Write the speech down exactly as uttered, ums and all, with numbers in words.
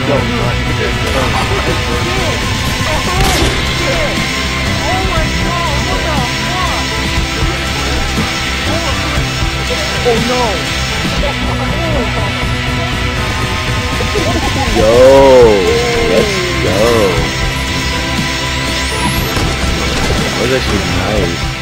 Yo, nice. Oh no! Yo, let's go. That was actually nice.